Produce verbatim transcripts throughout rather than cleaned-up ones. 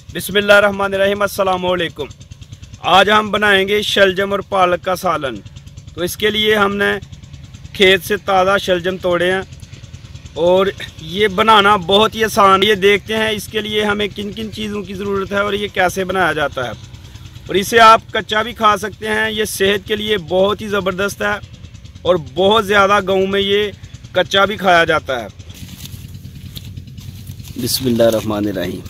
बिस्मिल्लाहिर्रहमानिर्रहीम, अस्सलाम वालेकुम। आज हम बनाएंगे शलजम और पालक का सालन। तो इसके लिए हमने खेत से ताज़ा शलजम तोड़े हैं और ये बनाना बहुत ही आसान। ये देखते हैं इसके लिए हमें किन किन चीज़ों की ज़रूरत है और ये कैसे बनाया जाता है। और इसे आप कच्चा भी खा सकते हैं। ये सेहत के लिए बहुत ही ज़बरदस्त है और बहुत ज़्यादा गाँव में ये कच्चा भी खाया जाता है। बिस्मिल्लाहिर्रहमानिर्रहीम।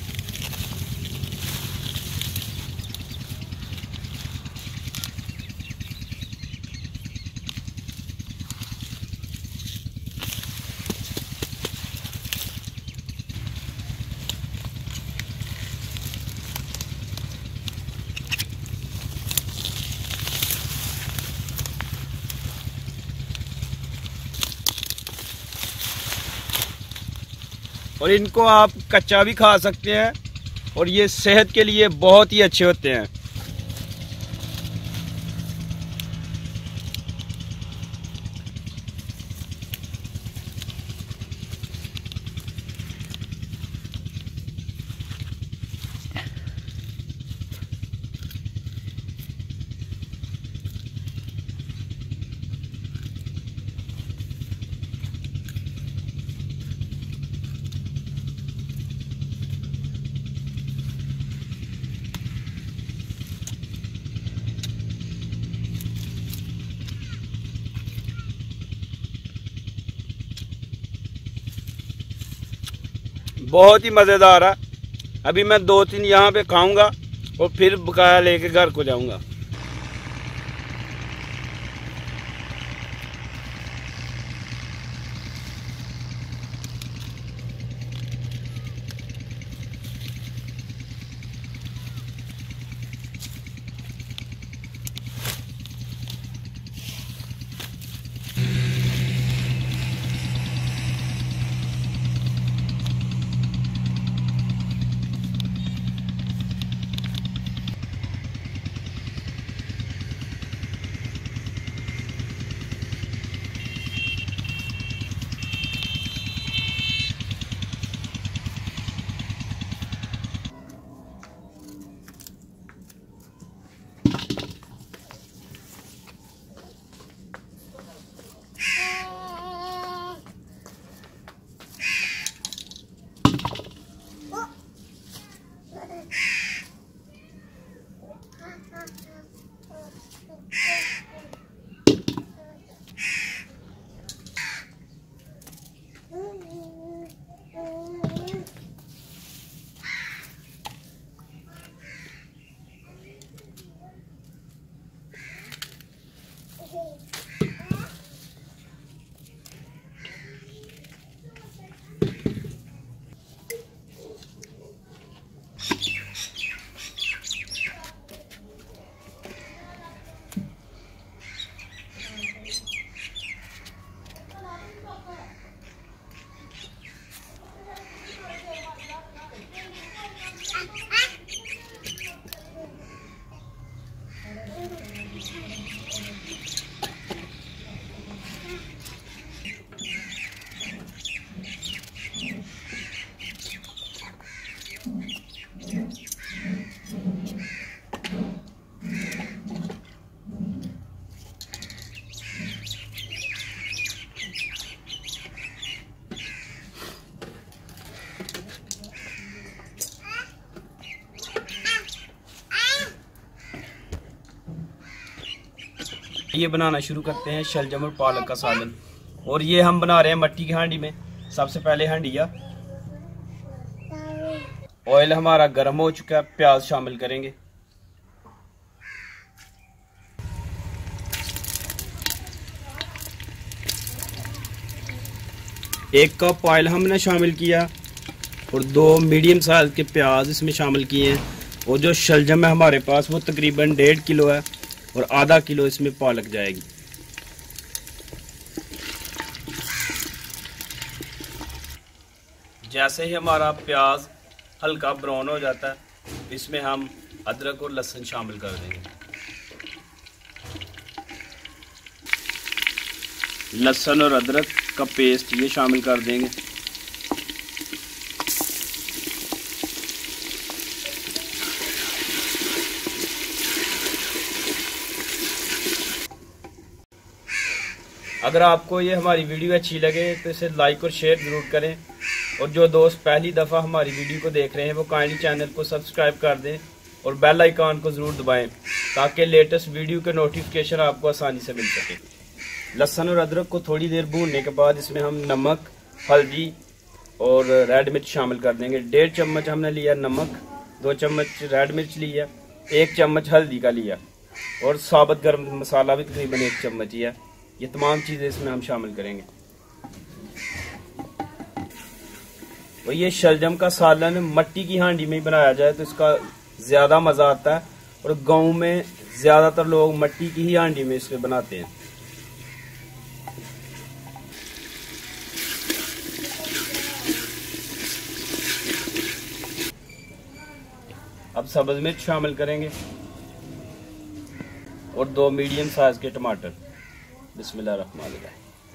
और इनको आप कच्चा भी खा सकते हैं और ये सेहत के लिए बहुत ही अच्छे होते हैं। बहुत ही मज़ेदार है। अभी मैं दो तीन यहाँ पे खाऊंगा और फिर बकाया लेके घर को जाऊंगा। ये बनाना शुरू करते हैं शलजम और पालक का सालन। और ये हम बना रहे हैं मट्टी की हांडी में। सबसे पहले हांडिया, ऑयल हमारा गर्म हो चुका है, प्याज शामिल करेंगे। एक कप ऑयल हमने शामिल किया और दो मीडियम साइज के प्याज इसमें शामिल किए हैं। और जो शलजम है हमारे पास वो तकरीबन डेढ़ किलो है और आधा किलो इसमें पालक जाएगी। जैसे ही हमारा प्याज हल्का ब्राउन हो जाता है इसमें हम अदरक और लहसुन शामिल कर देंगे। लहसुन और अदरक का पेस्ट ये शामिल कर देंगे। अगर आपको ये हमारी वीडियो अच्छी लगे तो इसे लाइक और शेयर ज़रूर करें, और जो दोस्त पहली दफ़ा हमारी वीडियो को देख रहे हैं वो काइंडली चैनल को सब्सक्राइब कर दें और बेल आइकन को ज़रूर दबाएं ताकि लेटेस्ट वीडियो के नोटिफिकेशन आपको आसानी से मिल सके। लहसुन और अदरक को थोड़ी देर भूनने के बाद इसमें हम नमक, हल्दी और रेड मिर्च शामिल कर देंगे। डेढ़ चम्मच हमने लिया नमक, दो चम्मच रेड मिर्च लिया, एक चम्मच हल्दी का लिया और साबुत गर्म मसाला भी तकरीबन एक चम्मच ही है। ये तमाम चीज़ें इसमें हम शामिल करेंगे। तो ये शलजम का सालन मट्टी की हांडी में ही बनाया जाए तो इसका ज़्यादा मज़ा आता है, और गाँव में ज़्यादातर लोग मट्टी की ही हांडी में इसे बनाते हैं। अब सब्ज़ मिर्च शामिल करेंगे और दो मीडियम साइज के टमाटर। बिस्मिल्लाह रहमान रहीम।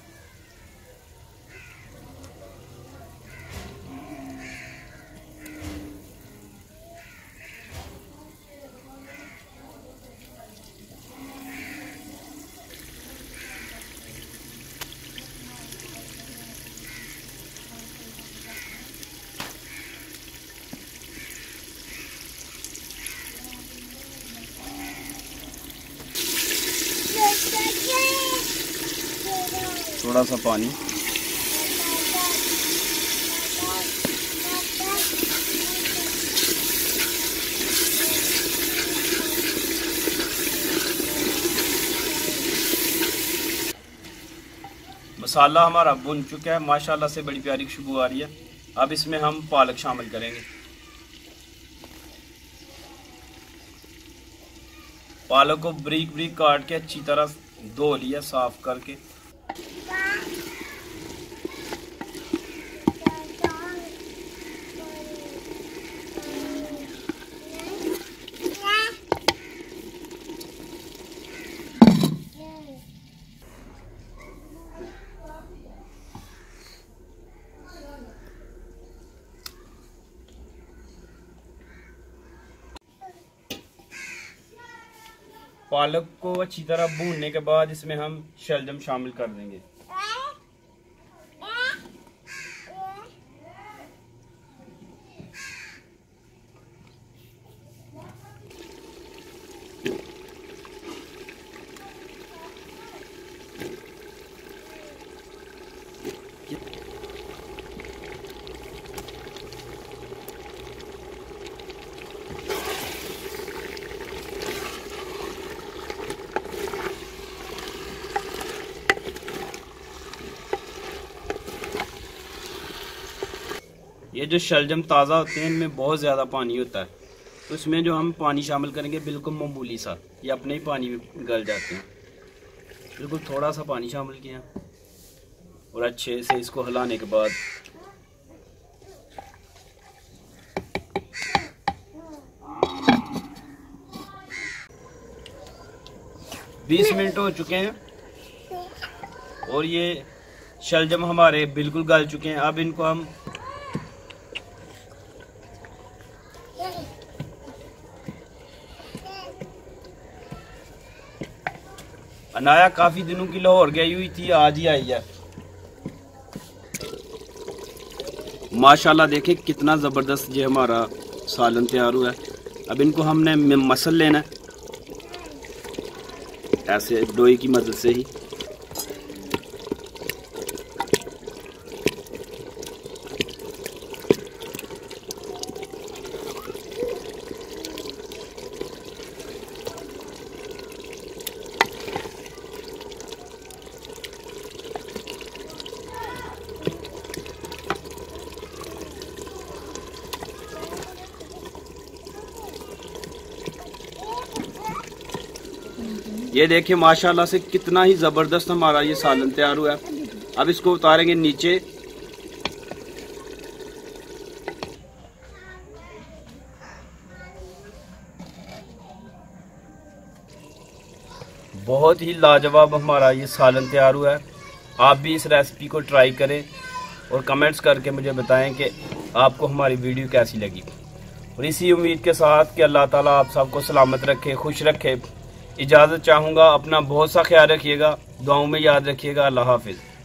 थोड़ा सा पानी, मसाला हमारा भुन चुका है, माशाल्लाह से बड़ी प्यारी खुशबू आ रही है। अब इसमें हम पालक शामिल करेंगे। पालक को ब्रीक ब्रीक काट के अच्छी तरह धो लिया साफ करके। पालक को अच्छी तरह भूनने के बाद इसमें हम शलजम शामिल कर देंगे। ये जो शलजम ताज़ा होते हैं इनमें बहुत ज़्यादा पानी होता है, तो इसमें जो हम पानी शामिल करेंगे बिल्कुल मामूली सा, ये अपने ही पानी में गल जाते हैं। बिल्कुल थोड़ा सा पानी शामिल किया और अच्छे से इसको हिलाने के बाद बीस मिनट हो चुके हैं और ये शलजम हमारे बिल्कुल गल चुके हैं। अब इनको हम अनाया काफी दिनों की लाहौर गई हुई थी, आज ही आई है। माशाल्लाह देखें कितना ज़बरदस्त ये हमारा सालन तैयार हुआ है। अब इनको हमने मसल लेना है ऐसे डोई की मदद से ही। ये देखिए माशाल्लाह से कितना ही ज़बरदस्त हमारा ये सालन तैयार हुआ है। अब इसको उतारेंगे नीचे। बहुत ही लाजवाब हमारा ये सालन तैयार हुआ है। आप भी इस रेसिपी को ट्राई करें और कमेंट्स करके मुझे बताएं कि आपको हमारी वीडियो कैसी लगी। और इसी उम्मीद के साथ कि अल्लाह ताला आप सबको सलामत रखे, खुश रखे, इजाज़त चाहूँगा। अपना बहुत सा ख्याल रखिएगा। दुआओं में याद रखिएगा। अल्लाह हाफिज़।